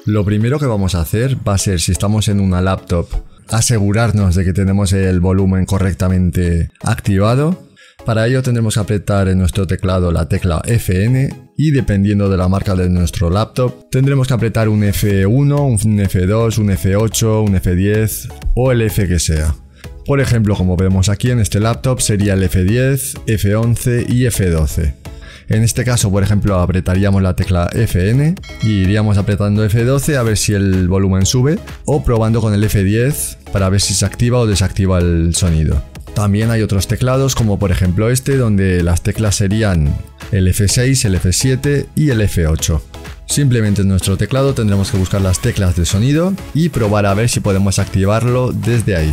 Lo primero que vamos a hacer va a ser, si estamos en una laptop, asegurarnos de que tenemos el volumen correctamente activado. Para ello tendremos que apretar en nuestro teclado la tecla FN y dependiendo de la marca de nuestro laptop tendremos que apretar un F1, un F2, un F8, un F10 o el F que sea. Por ejemplo, como vemos aquí en este laptop sería el F10, F11 y F12. En este caso, por ejemplo, apretaríamos la tecla FN y iríamos apretando F12 a ver si el volumen sube o probando con el F10 para ver si se activa o desactiva el sonido. También hay otros teclados como por ejemplo este donde las teclas serían el F6, el F7 y el F8. Simplemente en nuestro teclado tendremos que buscar las teclas de sonido y probar a ver si podemos activarlo desde ahí.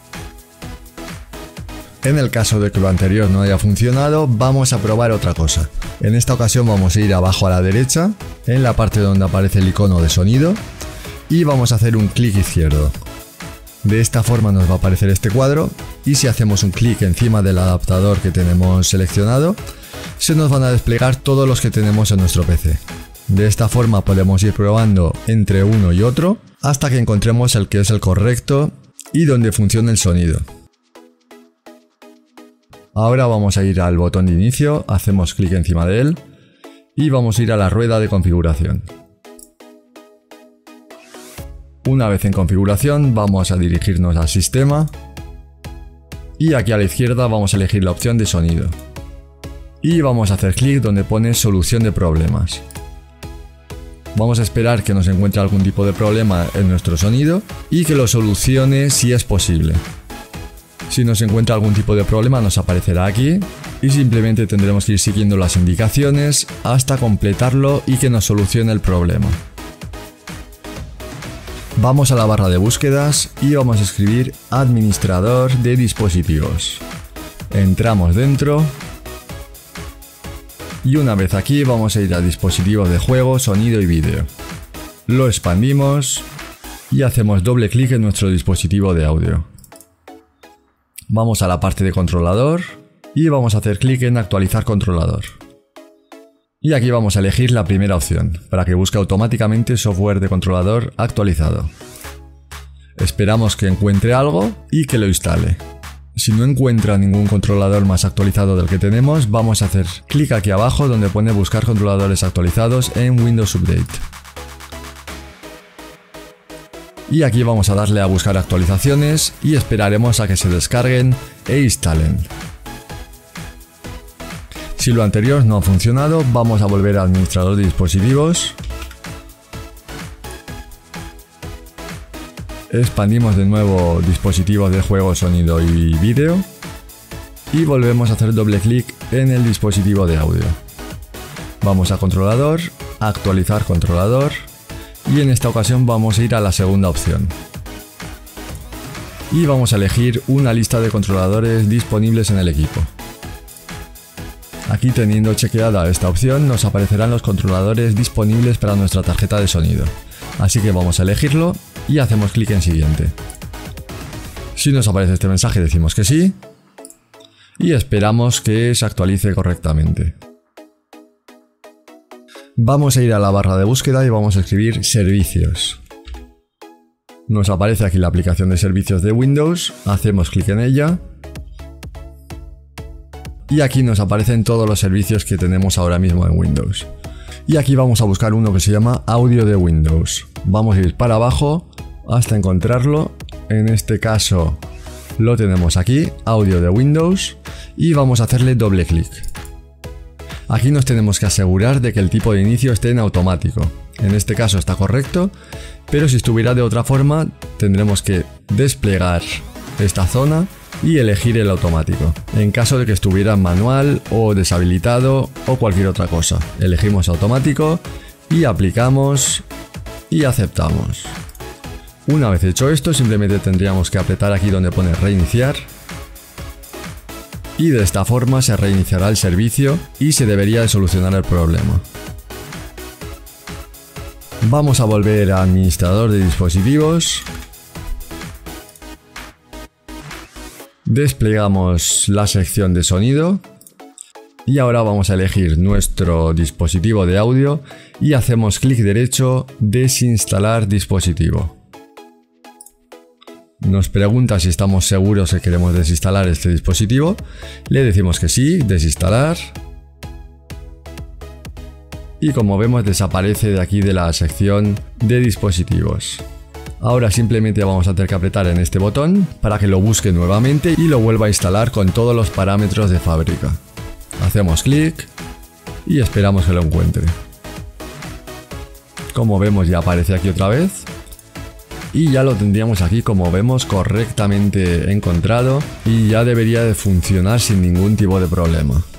En el caso de que lo anterior no haya funcionado, vamos a probar otra cosa. En esta ocasión vamos a ir abajo a la derecha, en la parte donde aparece el icono de sonido, y vamos a hacer un clic izquierdo. De esta forma nos va a aparecer este cuadro y si hacemos un clic encima del adaptador que tenemos seleccionado, se nos van a desplegar todos los que tenemos en nuestro PC. De esta forma podemos ir probando entre uno y otro hasta que encontremos el que es el correcto y donde funcione el sonido. Ahora vamos a ir al botón de inicio, hacemos clic encima de él y vamos a ir a la rueda de configuración. Una vez en configuración vamos a dirigirnos al sistema y aquí a la izquierda vamos a elegir la opción de sonido y vamos a hacer clic donde pone solución de problemas. Vamos a esperar que nos encuentre algún tipo de problema en nuestro sonido y que lo solucione si es posible. Si nos encuentra algún tipo de problema nos aparecerá aquí y simplemente tendremos que ir siguiendo las indicaciones hasta completarlo y que nos solucione el problema. Vamos a la barra de búsquedas y vamos a escribir administrador de dispositivos. Entramos dentro y una vez aquí vamos a ir a dispositivos de juego, sonido y vídeo. Lo expandimos y hacemos doble clic en nuestro dispositivo de audio. Vamos a la parte de controlador y vamos a hacer clic en actualizar controlador. Y aquí vamos a elegir la primera opción, para que busque automáticamente software de controlador actualizado. Esperamos que encuentre algo y que lo instale. Si no encuentra ningún controlador más actualizado del que tenemos, vamos a hacer clic aquí abajo donde pone buscar controladores actualizados en Windows Update. Y aquí vamos a darle a buscar actualizaciones y esperaremos a que se descarguen e instalen. Si lo anterior no ha funcionado, vamos a volver a administrador de dispositivos. Expandimos de nuevo dispositivos de juego, sonido y vídeo. Y volvemos a hacer doble clic en el dispositivo de audio. Vamos a controlador, actualizar controlador. Y en esta ocasión vamos a ir a la segunda opción. Y vamos a elegir una lista de controladores disponibles en el equipo. Aquí teniendo chequeada esta opción nos aparecerán los controladores disponibles para nuestra tarjeta de sonido. Así que vamos a elegirlo y hacemos clic en siguiente. Si nos aparece este mensaje decimos que sí y esperamos que se actualice correctamente. Vamos a ir a la barra de búsqueda y vamos a escribir servicios. Nos aparece aquí la aplicación de servicios de Windows, hacemos clic en ella. Y aquí nos aparecen todos los servicios que tenemos ahora mismo en Windows. Y aquí vamos a buscar uno que se llama audio de Windows. Vamos a ir para abajo hasta encontrarlo. En este caso lo tenemos aquí, audio de Windows. Y vamos a hacerle doble clic. Aquí nos tenemos que asegurar de que el tipo de inicio esté en automático. En este caso está correcto, pero si estuviera de otra forma tendremos que desplegar esta zona y elegir el automático. En caso de que estuviera en manual o deshabilitado o cualquier otra cosa, elegimos automático y aplicamos y aceptamos. Una vez hecho esto, simplemente tendríamos que apretar aquí donde pone reiniciar y de esta forma se reiniciará el servicio y se debería de solucionar el problema. Vamos a volver a administrador de dispositivos. Desplegamos la sección de sonido Y ahora vamos a elegir nuestro dispositivo de audio y hacemos clic derecho, desinstalar dispositivo. Nos pregunta si estamos seguros que queremos desinstalar este dispositivo. Le decimos que sí, desinstalar. Y como vemos desaparece de aquí de la sección de dispositivos. Ahora simplemente vamos a tener que apretar en este botón para que lo busque nuevamente y lo vuelva a instalar con todos los parámetros de fábrica. Hacemos clic y esperamos que lo encuentre. Como vemos ya aparece aquí otra vez. Y ya lo tendríamos aquí, como vemos, correctamente encontrado y ya debería de funcionar sin ningún tipo de problema.